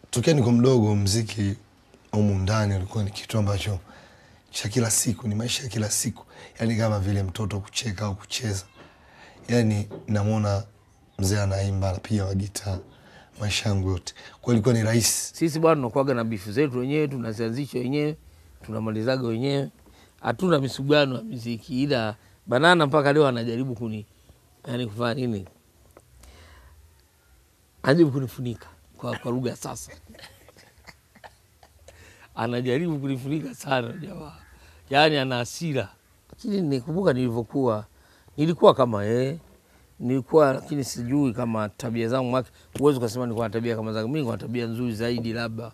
Tokea niko mdogo muziki humu ndani ulikuwa ni kitu ambacho cha kila siku, ni maisha ya kila siku. Yaani kama vile mtoto kucheka au kucheza. Yaani namuona mzee anaimba pia wa gitaa maisha yangu yote. Kwa ilikuwa ni rahisi. Sisi bado tunakuaga na bifu zetu wenyewe, tunazianzisha wenyewe, tunamalizaga wenyewe. Hatuna misugano ya muziki, ila Banana mpaka leo anajaribu kufanya nini? Anajaribu kunifunika kwa lugha sasa. Anajaribu kunifunika sana jamaa. Yaani ana hasira. Lakini nikumbuka nilikuwa kama nilikuwa, lakini sijui kama tabia zangu mwake. Uwezo kusema nilikuwa na tabia kama zangu. Mimi nilikuwa na tabia nzuri zaidi labda.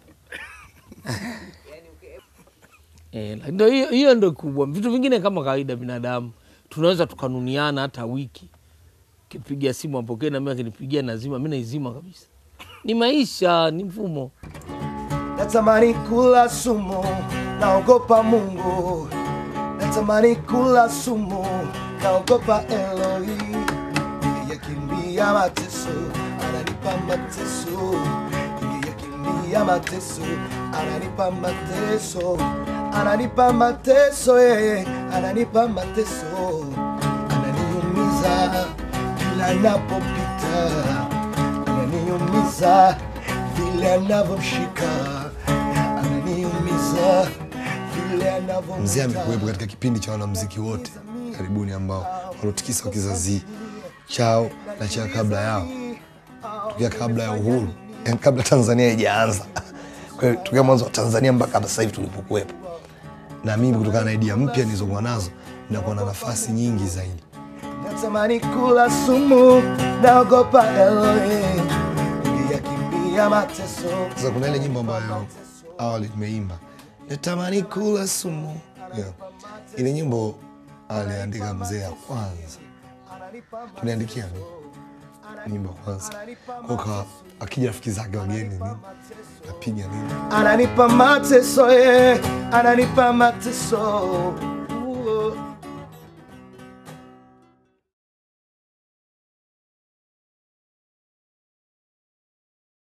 Ndio hiyo ndio kubwa. Vitu vingine kama kawaida binadamu tunaweza tukanuniana hata wiki. Kipigia simu apokee na mimi akinipigia nazima, mimi naizima kabisa. Ni maisha, ni mfumo. Natamani kula sumu, naogopa Mungu. Natamani kula sumu, naogopa Eloi. Yakimbia mateso, ananipa mateso. Yakimbia mateso, ananipa mateso. Ananipa mateso, ananipa mateso. Ananiumiza kila anapopita. Ananiumiza vile anavyoshika. Ananiumiza vile anavyoshika. Mzee amekuwepo katika kipindi cha wanamuziki wote karibuni ambao walotikisa kizazi chao na cha kabla yao. Tukia kabla ya uhuru, kabla Tanzania haijaanza. Kwa hiyo tukia mwanzo wa Tanzania mpaka sasa hivi tulipokuwepo. Na mimi kutokana na idea mpya nilizokuwa nazo ninakuwa na nafasi nyingi zaidi. Natamani kula sumu, naogopa Eloi. Yakimbia mateso. Sasa kuna ile nyimbo ambayo awali tumeimba, natamani kula sumu. Ile nyimbo aliandika mzee ya kwanza. Tuliandikia nyimbo kwanza. Kwa akija rafiki zake wageni nini? Napiga nini? Ananipa mateso, ananipa mateso.